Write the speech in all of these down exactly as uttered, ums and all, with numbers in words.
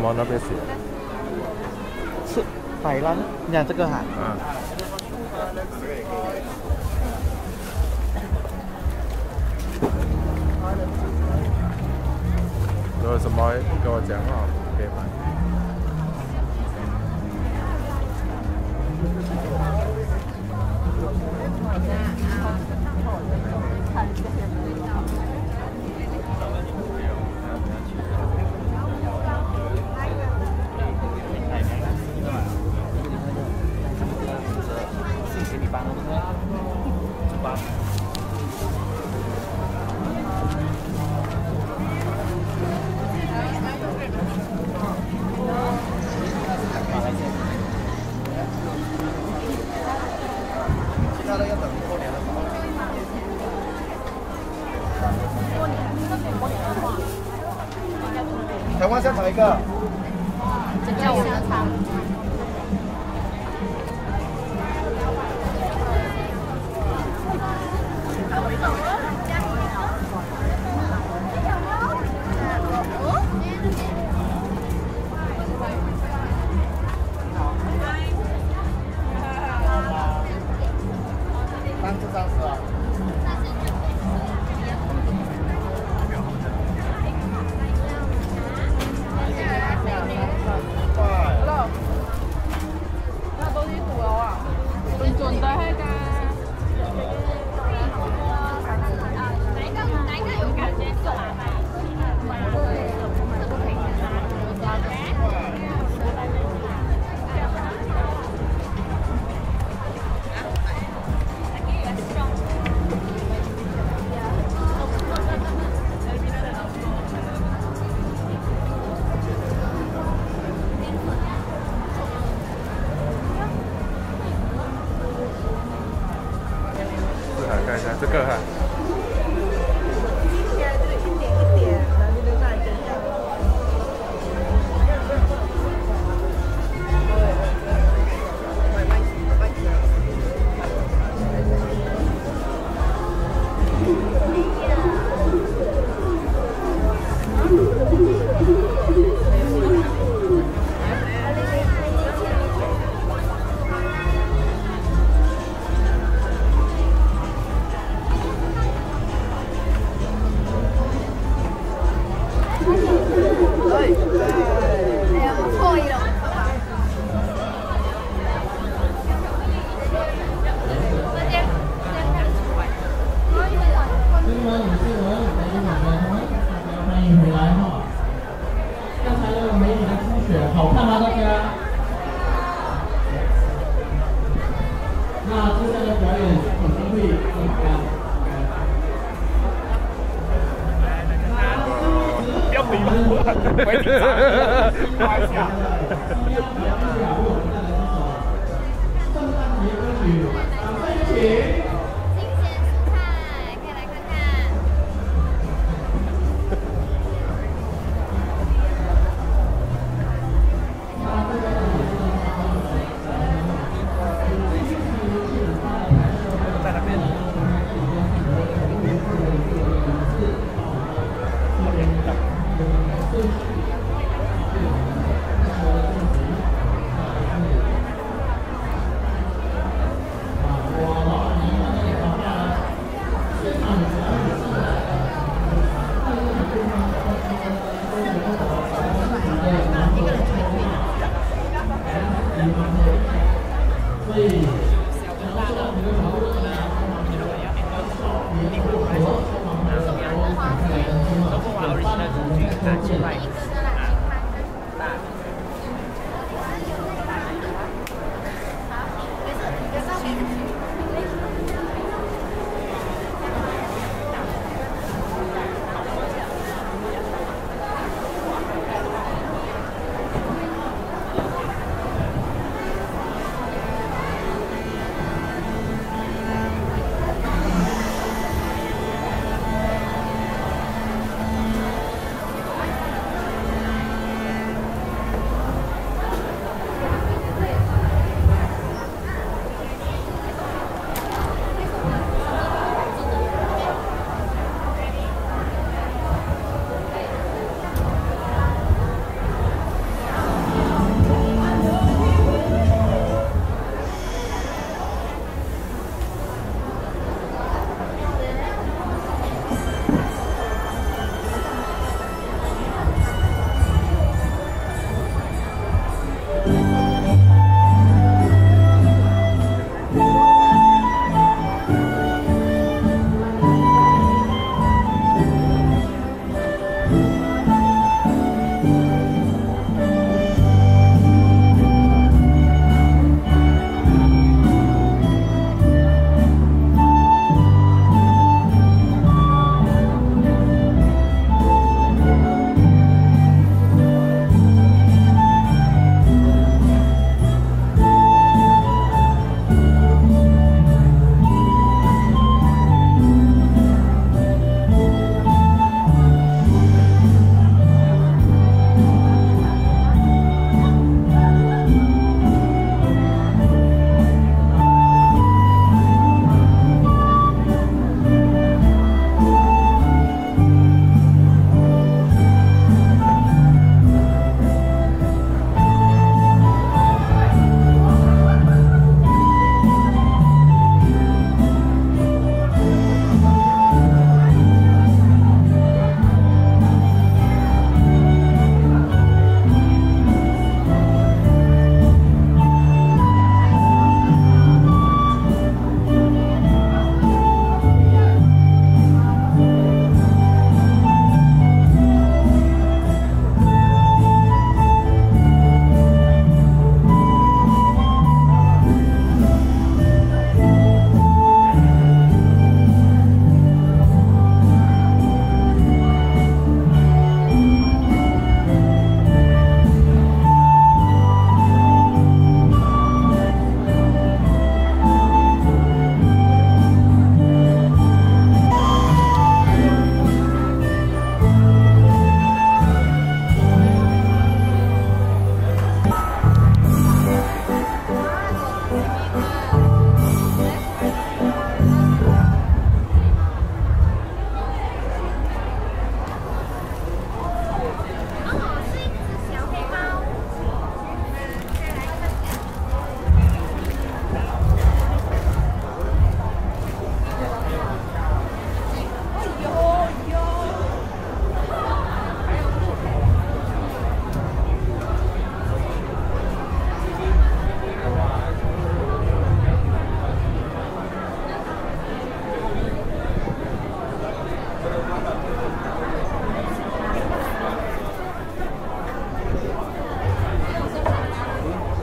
么那边写？ 是海南，你看这个哈。 啊。如果什么跟我讲话，我可以买。 台湾香肠一个， 这叫我的肠。 三十三十啊。 看一下这个哈。 听起来就是一点一点，然后就在一个。 好看吗，大家？那接下来表演可能会怎么样？ 不要比我，我紧张，开玩笑。 圣诞节歌曲，掌声有请。 Thank you.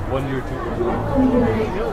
问 YouTube。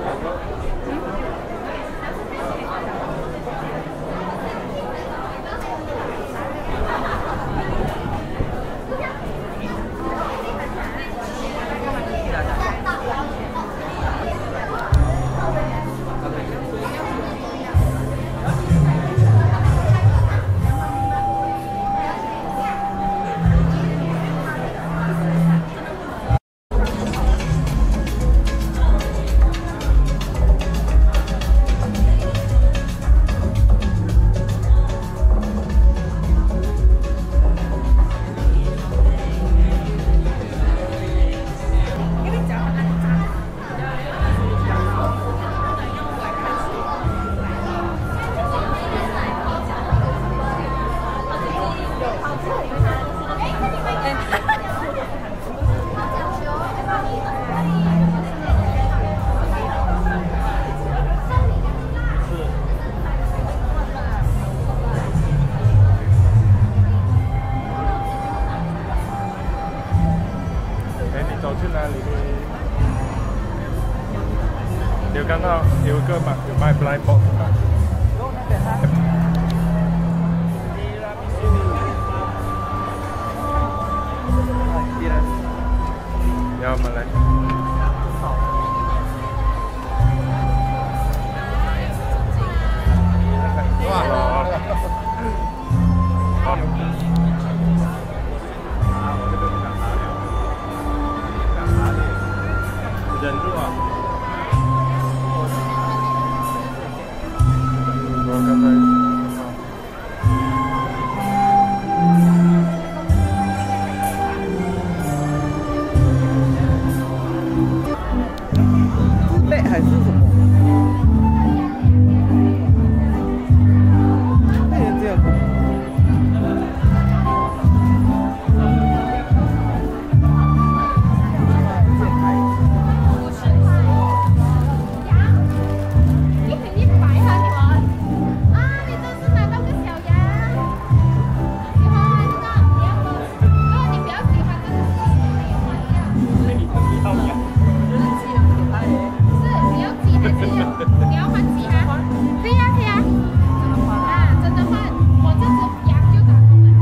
有看到有个嘛，有卖 blind box 的。要吗？来。哇！好。忍住啊！我刚才。 还是什么？那个这样。 你很一百啊你们！啊，你这是拿到个小羊，喜欢这个，你要不？如果你比较喜欢这个，可以换掉。那你不要呀？就是鸡的可爱耶。 你要鸡还是你要换鸡啊？可以啊，可以啊。啊，真的换，我这只羊就打通了。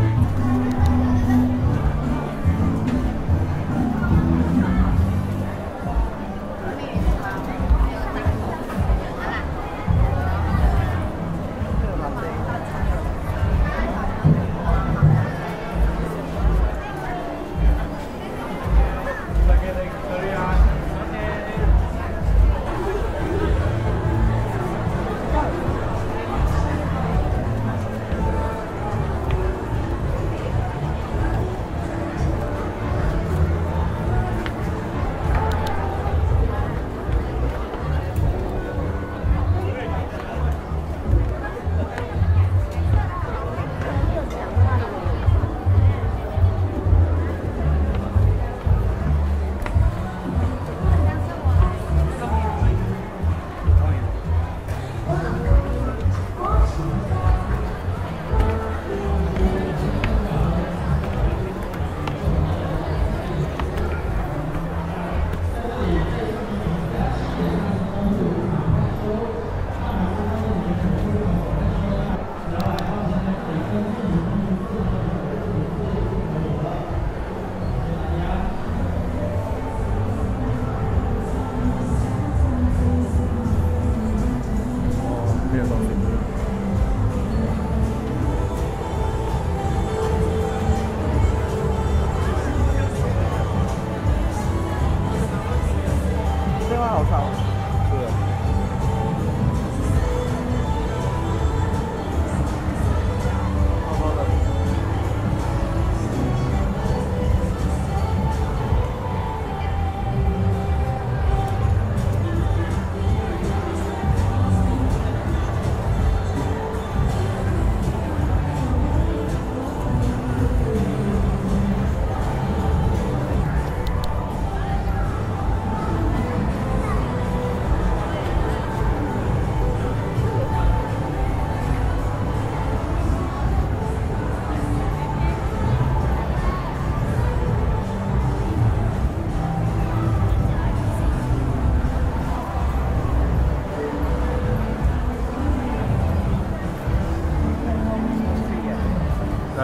好长， 是。 好好的。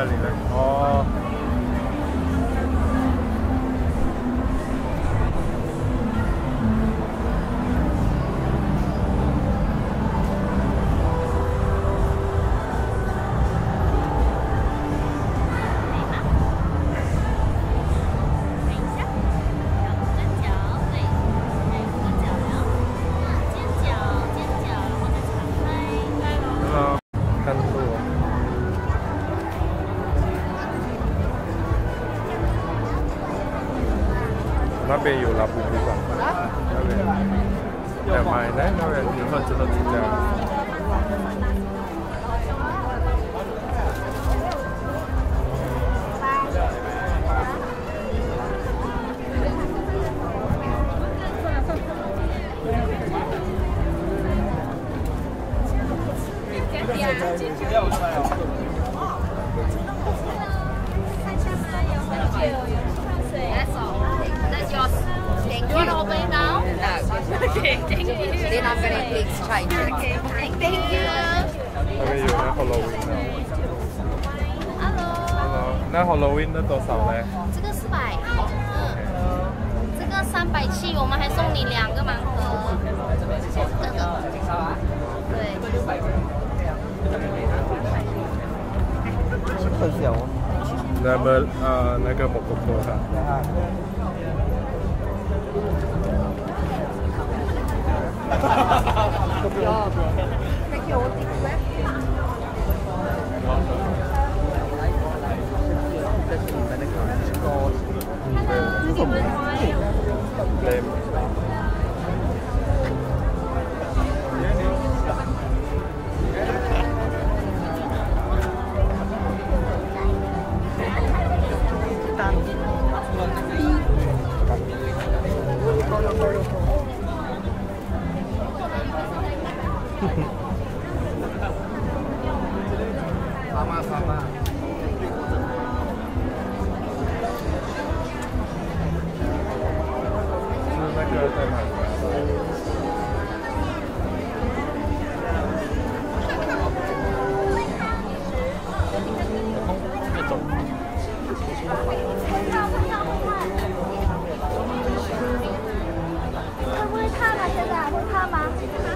里呢？哦。那边有拉布皮吧？那边，แต่ไม่นะ那边以后知道是这样。 You want to open it now? No. Okay, thank you. Then I'm going to exchange it. Okay, thank you. 那边有那 Halloween 呢 Hello. Hello，那 Halloween 的多少嘞？ 这个四百，嗯，这个三百七，我们还送你两个盲盒。这个，对。 很小哦。 那么呃那个摩托车哈。Lem. Sama-sama. 是那个在哪里？ 会不会怕吗？现在会怕吗？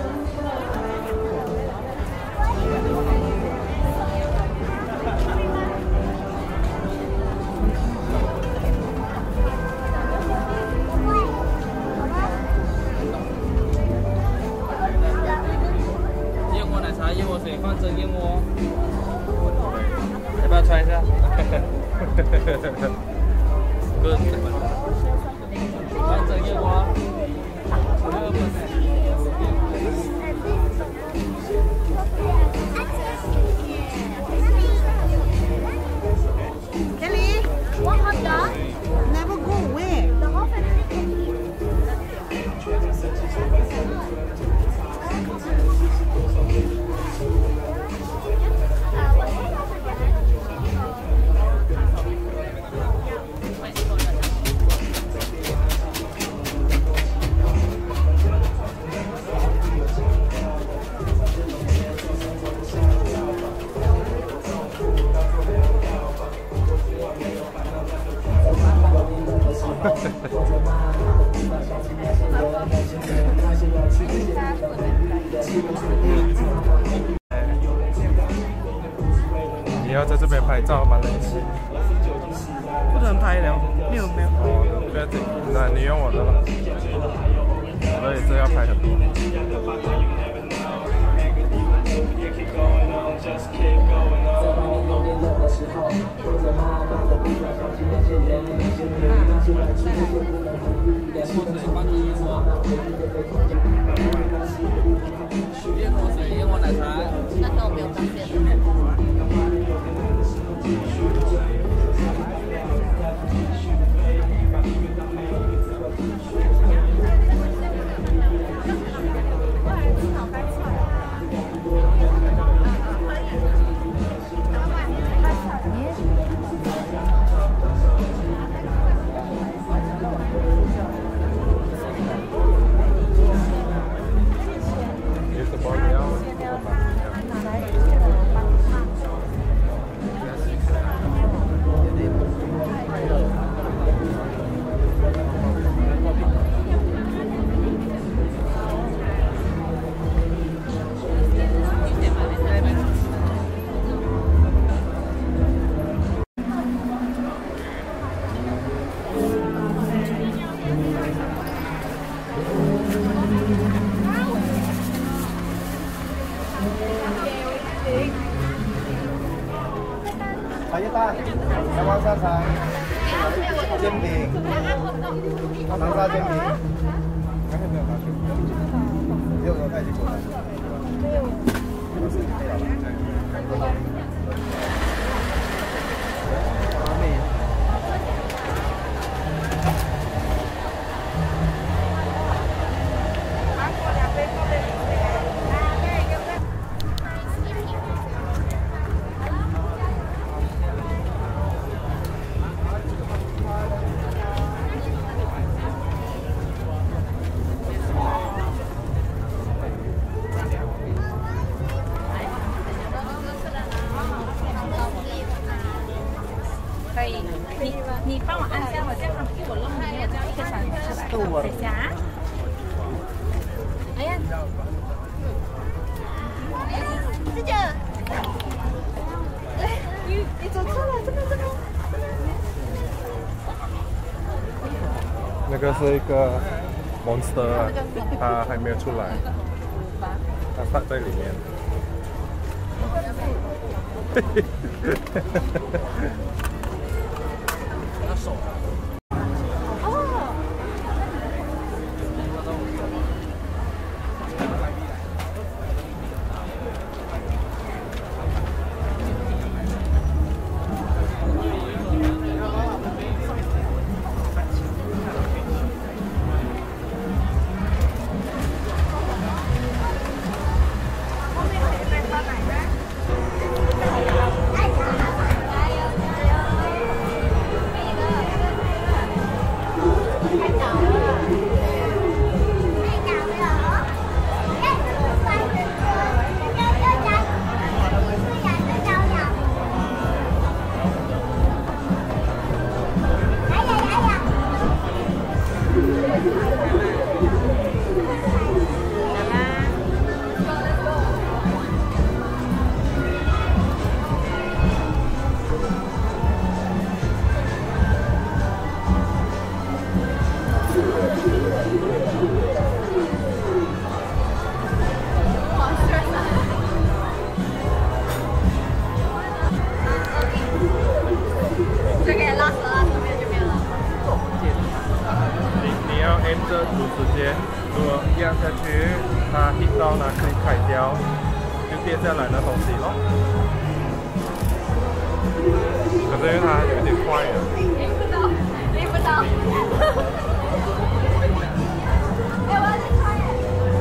燕窝奶茶、燕窝水、放蒸燕窝，要不要穿一下？Good。放蒸燕窝。 Kelly, One hot dog. never go away. The whole family can eat. Ha ha ha。你要在这边拍照吗？ 不能拍了，没有没有。 哦，不要紧，那你用我的了。我的也是要拍很多。 燕窝水、燕窝奶茶。 那个我没有方便。 阳光沙茶，煎饼，长沙煎饼，还有没有拿去？没有，我带去过了。没有。完美。 可以，你你帮我按下，我这样给我弄你，我这样一个小时出来。等下。哎呀，这个，哎，你你走错了，这个这个。 那个是一个 monster 啊，它还没有出来，它放在里面。嘿嘿嘿嘿嘿。这主时间，如果压下去，它 hit 到呢可以开掉，就跌下来的东西咯。可是因为它有点快啊。听不到，听不到。哎，我要去看耶。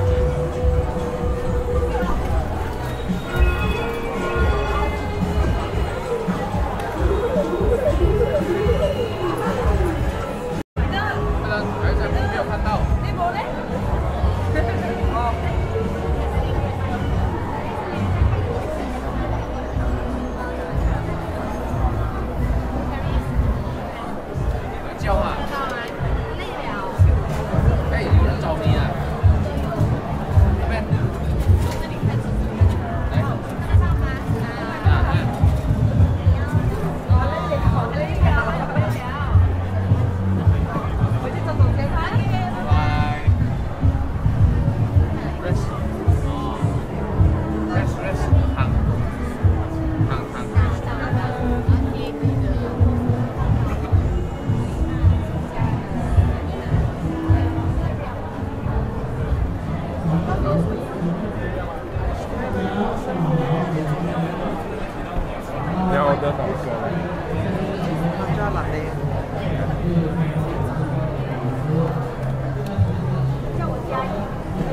你要order哪一个？ 加蓝的。 叫我加一。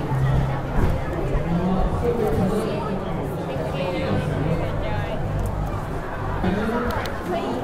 可以。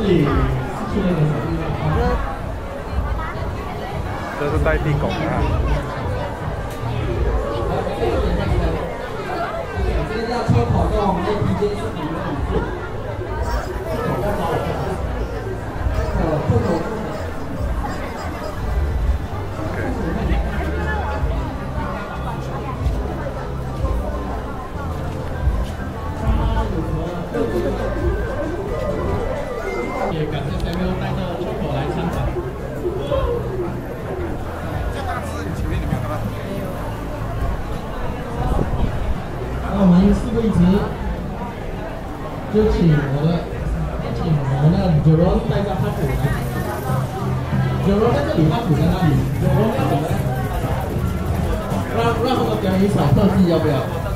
里去那个什么？ 这是带地狗的、啊。 现在抽考到我们的时间是几分几分？呃，不同。也感谢 Samuel 带着出口来参展。那我们事不宜迟，就请我的，请我们的九龙带着哈普来。九龙在这里，哈普在那里。九龙要怎么？让让他们表演一小特技，要不要？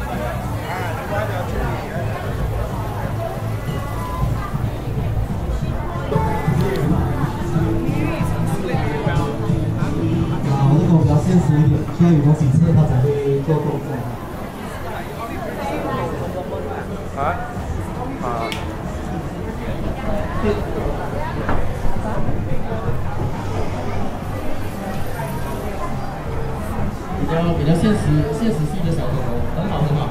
比较现实一点，需要有东西测，他才会做动作。 啊？啊。 比较比较现实现实系的小狗狗，很好很好。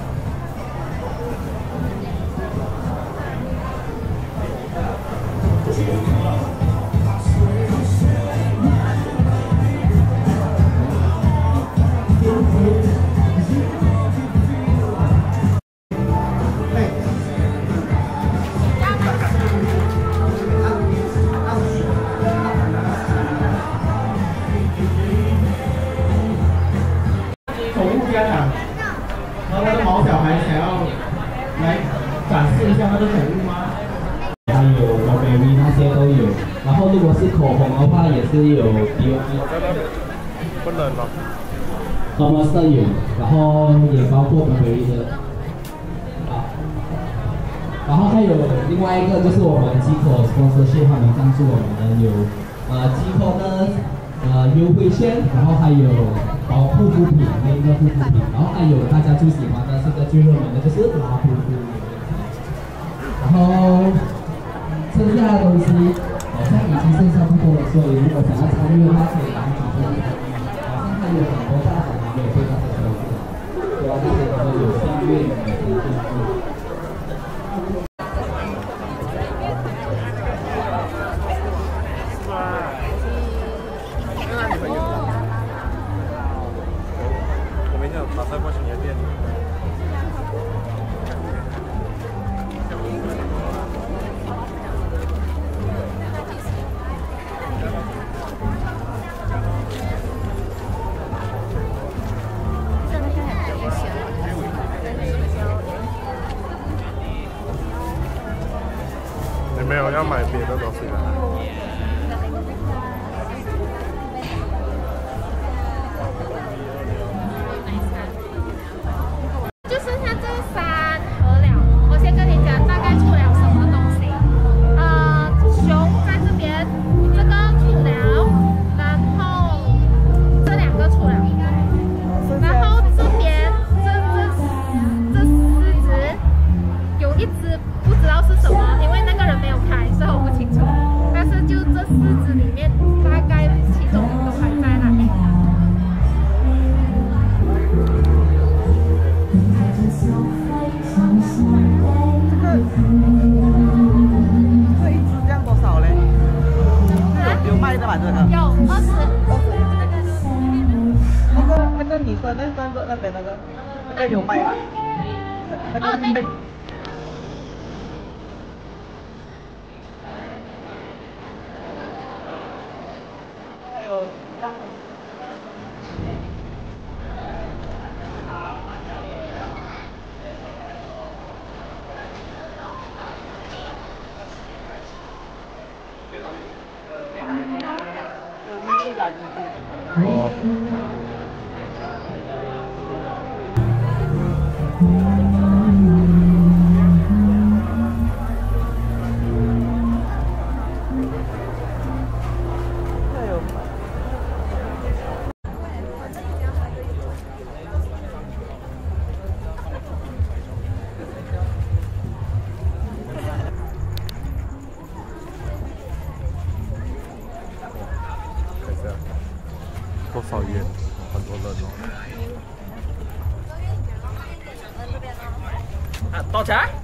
家长和他的毛小孩想要来展示一下他的宠物吗？还有 Burberry 那些都有，然后如果是口红的话，也是有 D O G。 不冷了。 什么都有，然后也包括 Burberry 的。啊，然后还有另外一个就是我们G C O sponsorship他们赞助我们有呃G C O的呃优惠券，然后还有。保护肤品，那个护肤品，然后还有大家最喜欢的，现在最热门的就是拉布布。然后剩下的东西好像已经剩下不多了，所以如果想要参与的话，可以来几个。好像还有很多大厂没有被大家收住，对啊，这些都有幸运的进入。 马上过去你的店里。你没有要买别的东西的？ 有卖吗？那个那个。还有。 哦。 多少烟？很多人哦。 啊，倒起来。